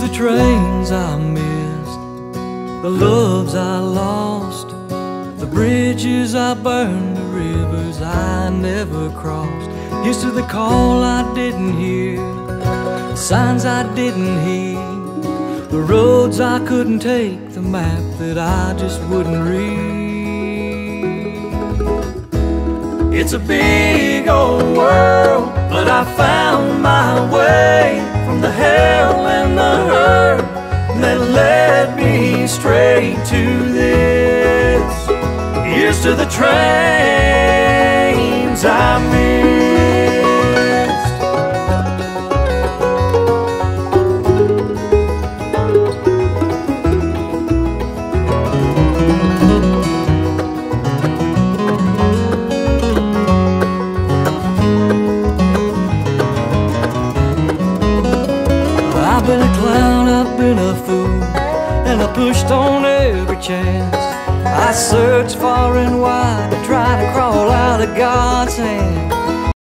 trains I missed, the loves I lost, the bridges I burned, the rivers I never crossed. Used to the call I didn't hear, the signs I didn't heed, the roads I couldn't take, the map that I just wouldn't read. It's a big old world, but I found my way from the hell and the hurt that led me straight to this. Here's to the trains I missed. I've been a clown, I've been a fool, and I pushed on every chance. I searched far and wide to try to crawl out of God's hand.